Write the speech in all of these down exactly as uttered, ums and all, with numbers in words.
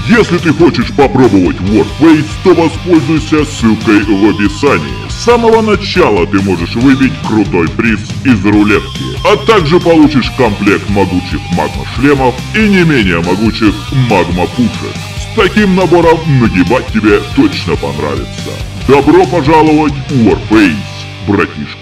Если ты хочешь попробовать Warface, то воспользуйся ссылкой в описании. С самого начала ты можешь выбить крутой приз из рулетки, а также получишь комплект могучих магма-шлемов и не менее могучих магма-пушек. С таким набором нагибать тебе точно понравится. Добро пожаловать в Warface, братишка.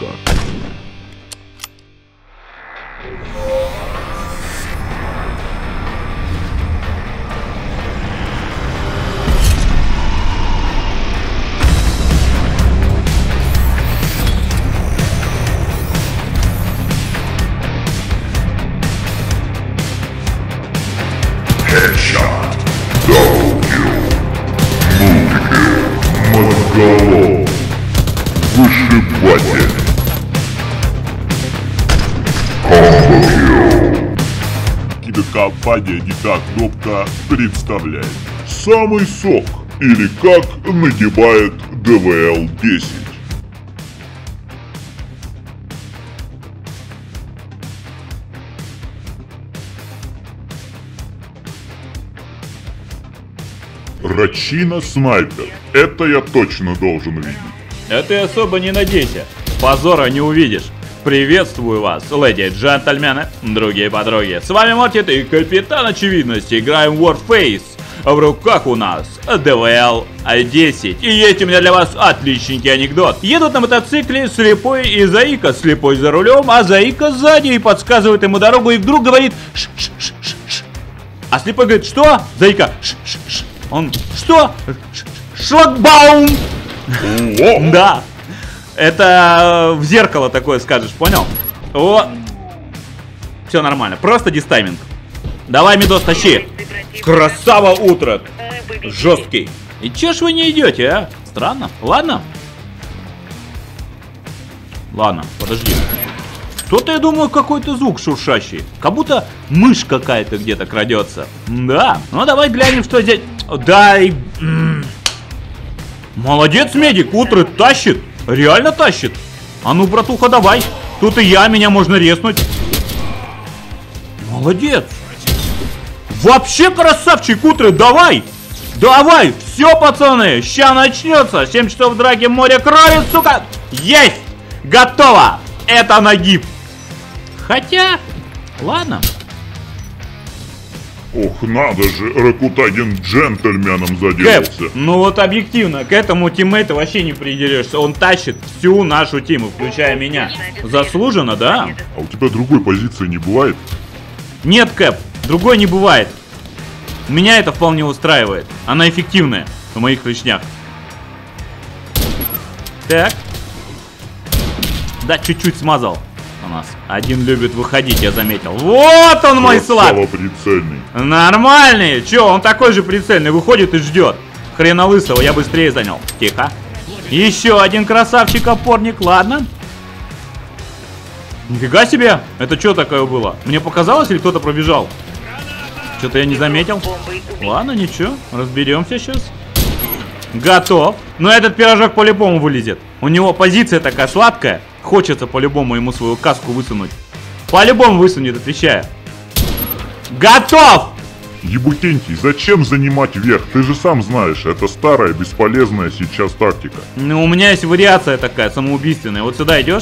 Headshot, double kill, multi-kill, мозголов, вышибатель, combo kill. Кинокомпания «Не так кнопка» представляет самый сок, или как нагибает дэ вэ эл десять. Рачина снайпер. Это я точно должен видеть. А ты особо не надейся. Позора не увидишь. Приветствую вас, леди и джентльмены, другие подруги. С вами Мортит и Капитан Очевидности. Играем в Warface. В руках у нас дэ вэ эл десять. И есть у меня для вас отличненький анекдот. Едут на мотоцикле слепой и Заика. Слепой за рулем, а Заика сзади и подсказывает ему дорогу. И вдруг говорит ш-ш-ш-ш-ш. А слепой говорит, что? Заика ш-ш-ш. Он, что? Шлагбаум! Да. Это в зеркало такое скажешь, понял? О. Все нормально. Просто дистайминг. Давай, Медос, тащи. Красава утро. Жесткий. И че ж вы не идете, а? Странно. Ладно. Ладно, подожди. Что-то, я думаю, какой-то звук шуршащий. Как будто мышь какая-то где-то крадется. Да. Ну давай глянем, что здесь. Дай. Молодец, медик. Утро тащит. Реально тащит. А ну, братуха, давай. Тут и я, меня можно резнуть. Молодец. Вообще красавчик, Утро, давай. Давай. Все, пацаны. Ща начнется. семь часов драки, море крови, сука. Есть. Готово. Это нагиб. Хотя, ладно. Ох, надо же, Ракутагин джентльменом заделался. Кэп, ну вот объективно, к этому тиммейту вообще не придерешься. Он тащит всю нашу тиму, включая меня. Заслуженно, да? А у тебя другой позиции не бывает? Нет, Кэп, другой не бывает. Меня это вполне устраивает. Она эффективная в моих клешнях. Так. Да, чуть-чуть смазал у нас. Один любит выходить, я заметил. Вот он, мой слаб. Прицельный. Нормальный. Че, он такой же прицельный. Выходит и ждет. Хрена лысого, я быстрее занял. Тихо. Еще один красавчик-опорник. Ладно. Нифига себе. Это что такое было? Мне показалось, или кто-то пробежал? Что-то я не заметил. Ладно, ничего. Разберемся сейчас. Готов. Но этот пирожок по-любому вылезет. У него позиция такая сладкая. Хочется по-любому ему свою каску высунуть. По-любому высунет, отвечаю. Готов! Ебутенький, зачем занимать верх? Ты же сам знаешь, это старая, бесполезная сейчас тактика. Ну, у меня есть вариация такая, самоубийственная. Вот сюда идешь,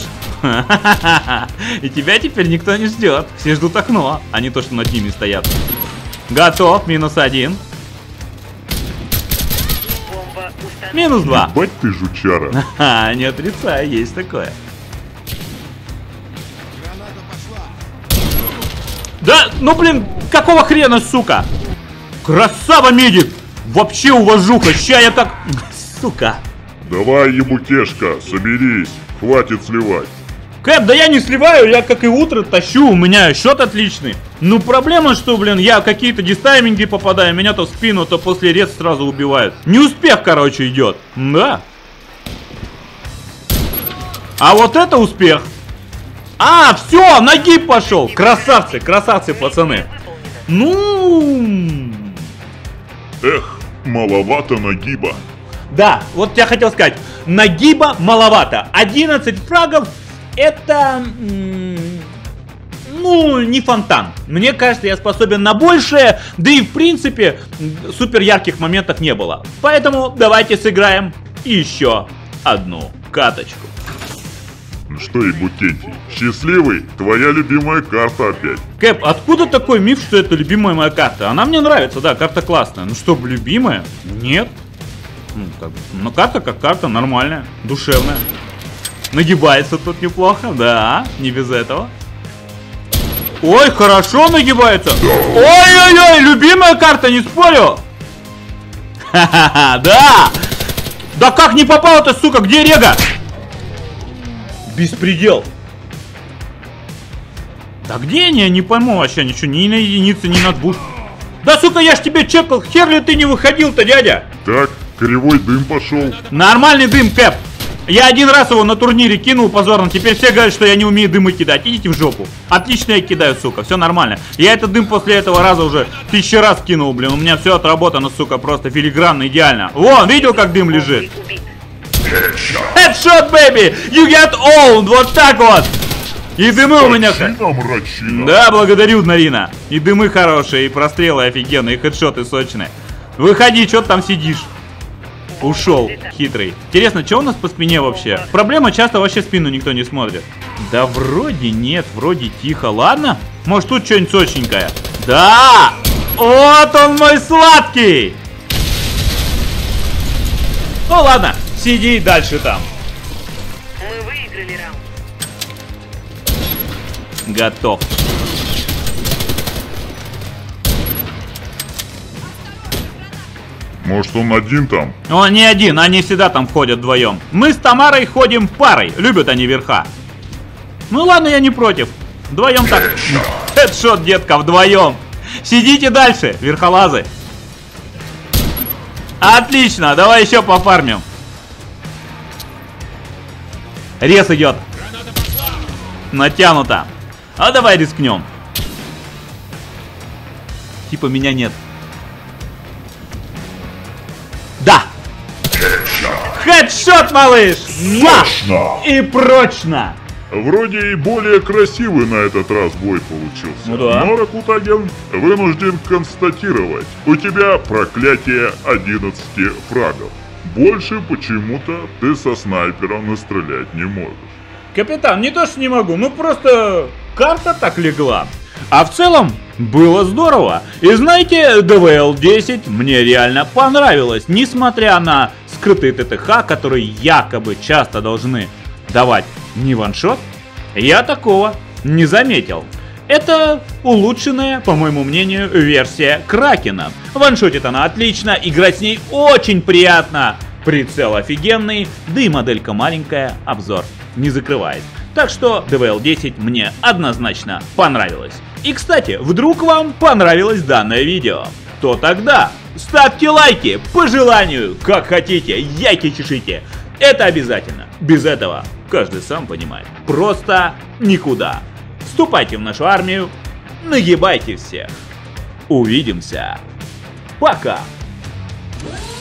и тебя теперь никто не ждет. Все ждут окно, а не то, что над ними стоят. Готов, минус один. Минус два. Ебать ты жучара. Ха, не отрицай, есть такое. Да, ну блин, какого хрена, сука? Красава, медик! Вообще уважуха, ща я так... Сука. Давай, ебутешка, соберись, хватит сливать. Кэп, да я не сливаю, я как и утро тащу, у меня счет отличный. Ну проблема, что, блин, я какие-то дистайминги попадаю, меня то в спину, то после рез сразу убивают. Не успех, короче, идет. Да. А вот это успех. А, все, нагиб пошел. Красавцы, красавцы, пацаны. Ну... Эх, маловато нагиба. Да, вот я хотел сказать, нагиба маловато. одиннадцать фрагов, это... Ну, ну, не фонтан. Мне кажется, я способен на большее, да и в принципе супер ярких моментов не было. Поэтому давайте сыграем еще одну каточку. Ну что, Ебутентий, счастливый? Твоя любимая карта опять. Кэп, откуда такой миф, что это любимая моя карта? Она мне нравится, да, карта классная. Ну что, любимая? Нет. Ну, как, ну карта как карта, нормальная, душевная. Нагибается тут неплохо, да, не без этого. Ой, хорошо нагибается. Ой-ой-ой, любимая карта, не спорю. Ха-ха-ха, да. Да как не попал-то, сука, где Рега? Беспредел. Да где они, я не пойму вообще ничего, ни на единице, ни на двух. Да, сука, я ж тебе чекал, хер ли ты не выходил-то, дядя? Так, кривой дым пошел. Нормальный дым, Кэп. Я один раз его на турнире кинул позорно, теперь все говорят, что я не умею дымы кидать. Идите в жопу. Отлично я кидаю, сука, все нормально. Я этот дым после этого раза уже тысячу раз кинул, блин. У меня все отработано, сука, просто филигранно, идеально. Вон, видел, как дым лежит? Headshot, baby! You get owned! Вот так вот! И дымы у меня... Мрачина. Да, благодарю, Нарина. И дымы хорошие, и прострелы офигенные, и хедшоты сочные. Выходи, что ты там сидишь? Ушел, хитрый. Интересно, что у нас по спине вообще? Проблема, часто вообще спину никто не смотрит. Да вроде нет, вроде тихо. Ладно? Может тут что-нибудь сочненькое? Да! Вот он мой сладкий! Ну ладно, сиди дальше там. Мы выиграли раунд. Готов. Может, он один там? Он не один, они всегда там ходят вдвоем. Мы с Тамарой ходим парой, любят они верха. Ну ладно, я не против. Вдвоем так. Хедшот, детка, вдвоем. Сидите дальше, верхолазы. Отлично, давай еще пофармим. Рез идет. Натянуто. А давай рискнем. Типа меня нет. Да! Хедшот, малыш! Точно! И прочно! Вроде и более красивый на этот раз бой получился. Ну да. Но Ракутаген вынужден констатировать, у тебя проклятие одиннадцати фрагов. Больше почему-то ты со снайпером настрелять не можешь. Капитан, не то что не могу, ну просто карта так легла. А в целом было здорово. И знаете, дэ вэ эл десять мне реально понравилось, несмотря на скрытые тэ тэ ха, которые якобы часто должны давать не ваншот, я такого не заметил. Это улучшенная, по моему мнению, версия Кракена. Ваншотит она отлично, играть с ней очень приятно. Прицел офигенный, да и моделька маленькая, обзор не закрывает. Так что дэ вэ эл десять мне однозначно понравилось. И кстати, вдруг вам понравилось данное видео, то тогда ставьте лайки по желанию, как хотите, яйки чешите. Это обязательно. Без этого, каждый сам понимает, просто никуда. Вступайте в нашу армию, нагибайте всех. Увидимся. Пока.